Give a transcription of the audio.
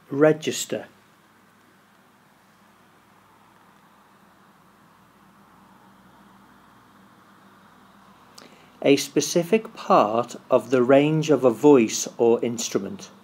Register. A specific part of the range of a voice or instrument.